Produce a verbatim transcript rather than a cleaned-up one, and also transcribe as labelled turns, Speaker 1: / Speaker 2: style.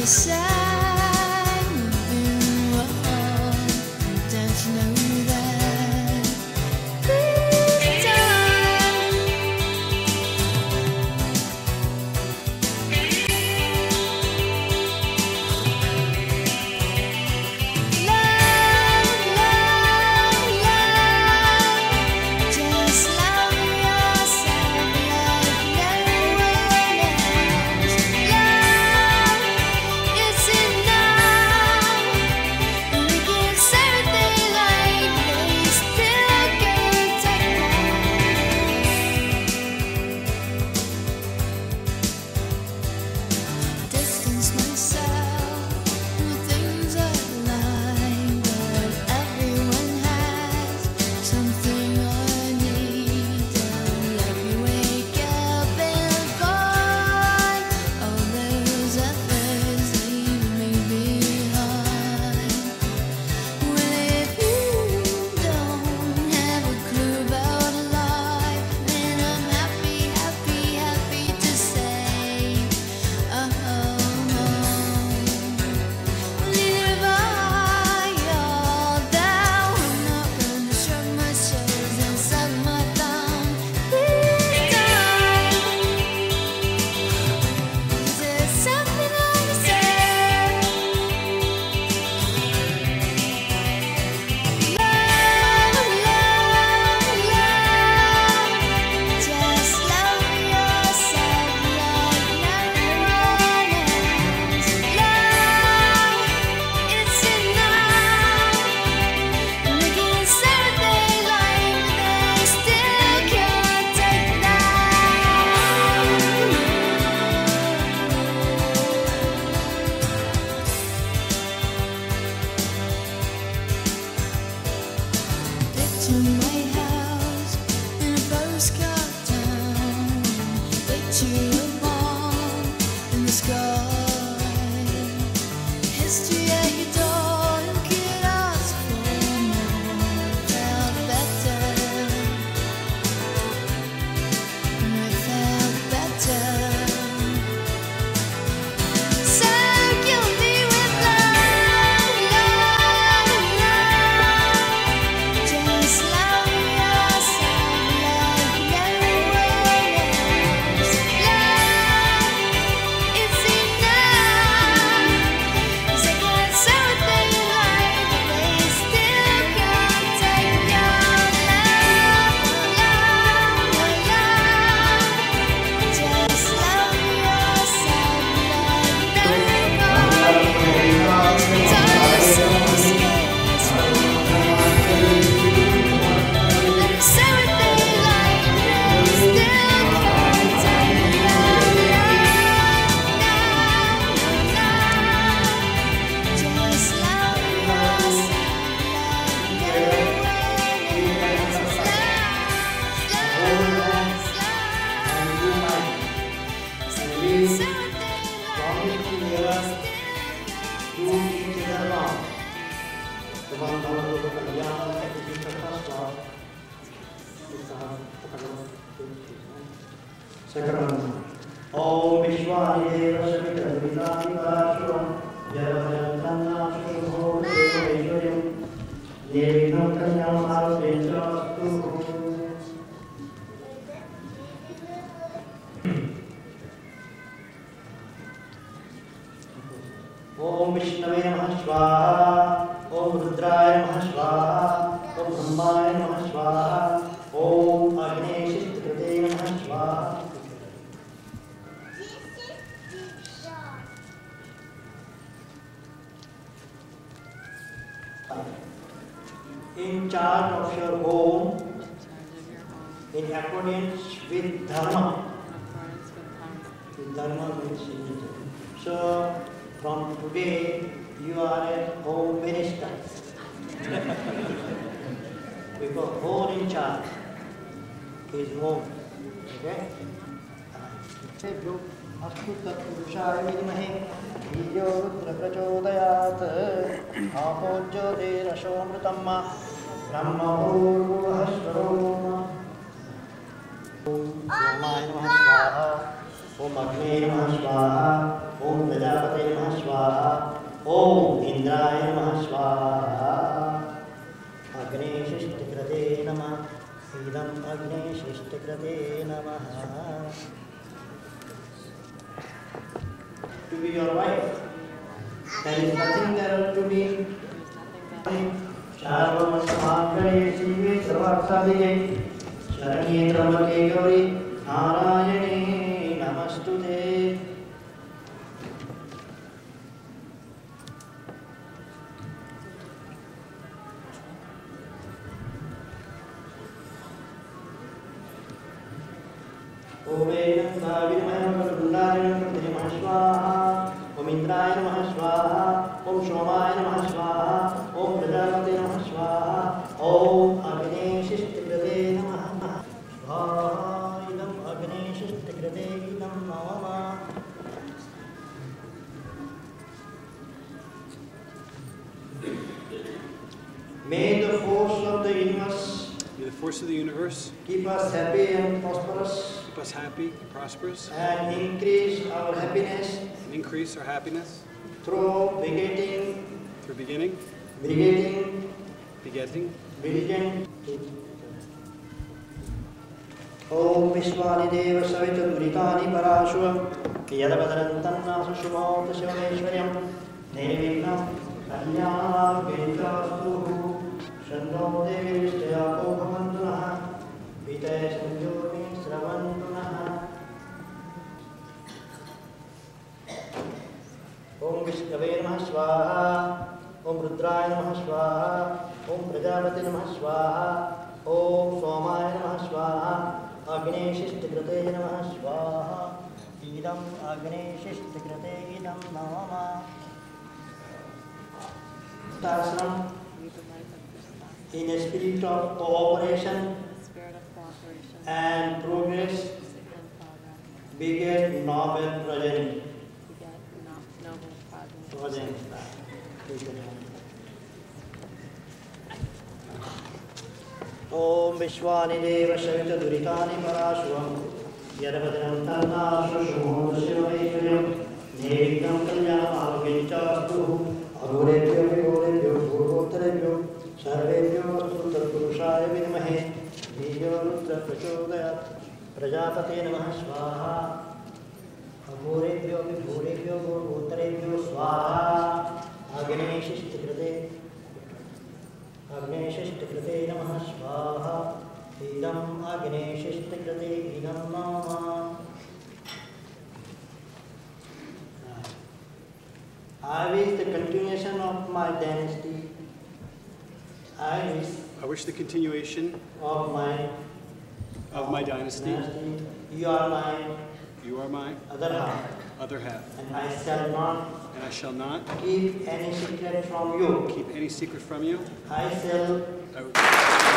Speaker 1: ओम विष्णवे नमः स्वाहा, ओम रुद्राय नमः स्वाहा, ओम ब्रह्माय नमः स्वाहा, ओम अग्नेयशिष्टकृते नमः स्वाहा। In charge of your home, in accordance with dharma. With dharma means religion. So from today you are a home minister. Because home in charge is home. Okay? अस्तु तत्पुरुषाय विद्महे धियो रुद्र प्रचोदयात् आपो ज्योतिरसोऽमृतम् ब्रह्मभूर्भुवः स्वरोम। ओम सोमाय नमः स्वाहा, ओम अग्ने नमः स्वाहा, ओम प्रजापते नमः स्वाहा। कृते नमः. To be your wife, there is nothing there to be. Sharvamasamagare Sive Sarvasadike Sharanye Tramake Gauri Narayane Namastute. Om Enam Vidumayam Namaः Swaha. Om Indraya Namaः Swaha. Om Somaya Namaः Swaha. Om Prajapate Namaः Swaha. Om Agneshistikrate Namaः Swaha. Idam Agneshistikrate Idam Mama. May the force of the universe
Speaker 2: May the force of the universe
Speaker 1: keep us happy and prosperous
Speaker 2: keep us happy and prosperous
Speaker 1: and increase our happiness
Speaker 2: and increase our happiness
Speaker 1: through begetting,
Speaker 2: through beginning,
Speaker 1: begetting,
Speaker 2: begetting.
Speaker 1: brilliant. Om Vishwani Deva Savita Duritani Parashva Yadabadarantanna Sushumota Shivameshwaryam Nevikam Kalyanam Vinchastu Shanno Devi Shtayako Bhavantunaha Vitae Sanjyomi Sravantunaha. Om Vishnave Namaः Swaha. Om Rudraya Namaः Swaha. Om Prajapati Namaः Swaha. Om Somaya Namaः Swaha. Agneshistikrate Namaः Swaha. Idam Agneshistikrate Idam Nama. Tasram in a spirit of cooperation and progress beget noble progeny. Progeny. Om Vishwani Deva Savita Duritani Parashvam Yadabhadram Tanna Sushumota Shivameshwaryam Nevikam Kalyanam Vinchastu Agurebhyo Vigorebhyo Purvottarabhyo Sarvebhyo Vastutar Purushaya Vidmahe Dhiyo Rudra Prachodayat Prajapate Namaः Swaha. Agurebhyo Vigorebhyo Purvottarabhyo Swaha. Agneshistikrate Agneshistikrate Namaः Swaha. Idam Agneshistikrate Idam Nama. I wish the continuation of my dynasty. I wish
Speaker 2: I wish the continuation
Speaker 1: of my
Speaker 2: of my dynasty.
Speaker 1: dynasty. You are my
Speaker 2: You are my
Speaker 1: other half,
Speaker 2: other half,
Speaker 1: and I shall not
Speaker 2: and I shall not
Speaker 1: keep any secret from you.
Speaker 2: keep any secret from you.
Speaker 1: I shall
Speaker 2: I will